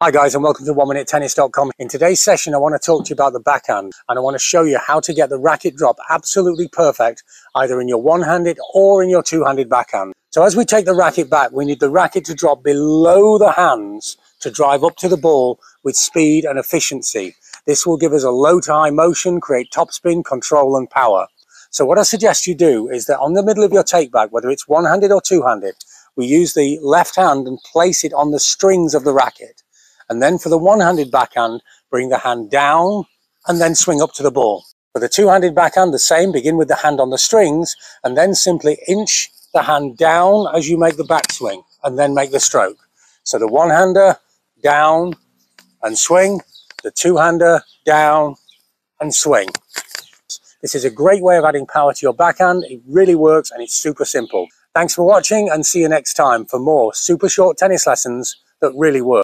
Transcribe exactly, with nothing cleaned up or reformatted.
Hi guys, and welcome to one minute tennis dot com. In today's session I want to talk to you about the backhand, and I want to show you how to get the racket drop absolutely perfect either in your one-handed or in your two-handed backhand. So as we take the racket back, we need the racket to drop below the hands to drive up to the ball with speed and efficiency. This will give us a low to high motion, create topspin, control and power. So what I suggest you do is that on the middle of your take back, whether it's one-handed or two-handed, we use the left hand and place it on the strings of the racket. And then for the one-handed backhand, bring the hand down and then swing up to the ball. For the two-handed backhand, the same, begin with the hand on the strings and then simply inch the hand down as you make the backswing and then make the stroke. So the one-hander, down and swing, the two-hander, down and swing. This is a great way of adding power to your backhand. It really works and it's super simple. Thanks for watching and see you next time for more super short tennis lessons that really work.